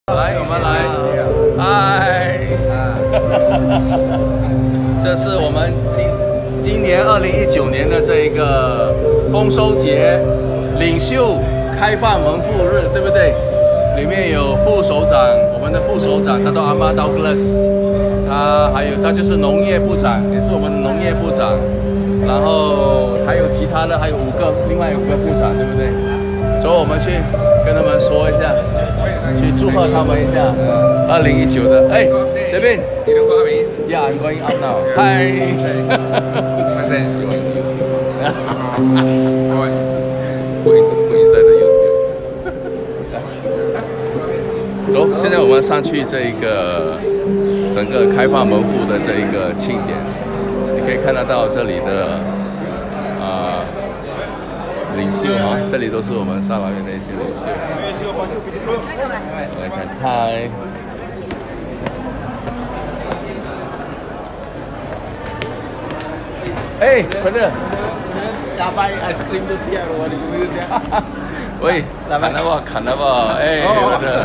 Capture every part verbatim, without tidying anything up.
来，我们来，嗨，这是我们今今年二零一九年的这一个丰收节领袖开放门户日，对不对？里面有副首长，我们的副首长他叫阿玛Douglas，他还有他就是农业部长，也是我们的农业部长，然后还有其他的还有五个，另外五个部长，对不对？走，我们去跟他们说一下。 去祝贺他们一下，二零一九的，哎，这边，你都过没 ？Yeah, I'm going out now. Hi. 走，现在我们上去这一个整个开放门户的这一个庆典，你可以看得到这里的啊、呃、领袖哈，这里都是我们沙劳越的一些领袖。 来看，嗨，哎，快点，打败 ice cream 都是我的姑娘。喂，看到不？看到不？哎，我的。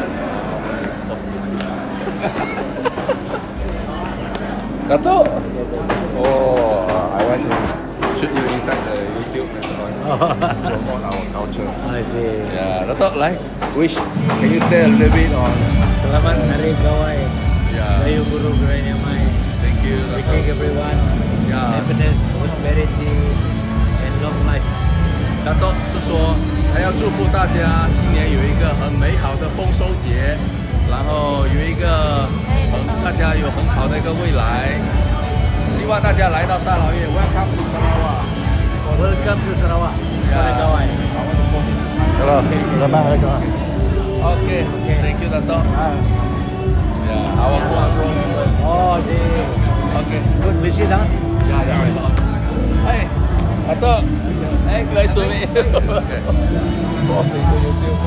大头。哦 ，I want to shoot you inside the YouTube and promote our culture. I see. Yeah, Dato, like, wish, can you say a little bit on? Selamat Hari Gawai. Yeah. Rayu Guru Guranya Mai. Thank you, Wishing Dato. everyone Yeah. happiness, prosperity, and long life. Dato 是说，还要祝福大家今年有一个很美好的丰收节，然后有一个很大家有很好的一个未来。希望大家来到沙劳越 ，Welcome to Sarawak. Welcome to Sarawak. Hari Gawai. Halo, selamat hari Gawai. Okay, okay, thank you, Dato. Yeah, our Guang members. Oh, see. Okay. Good visit, huh? Yeah, yeah. Hey, Dato. Hey, nice to meet you. Boss into YouTube.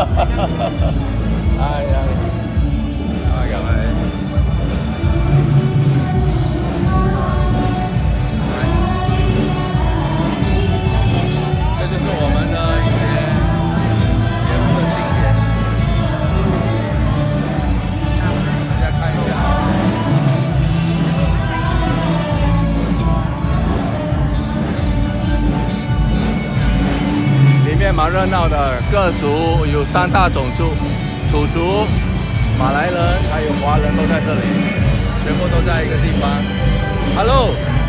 Hi, hi. Hi, guys. 这就是我们的一些节目的庆典，大家看一下。里面蛮热闹的，各族有三大种族：土族、马来人还有华人都在这里，全部都在一个地方。Hello。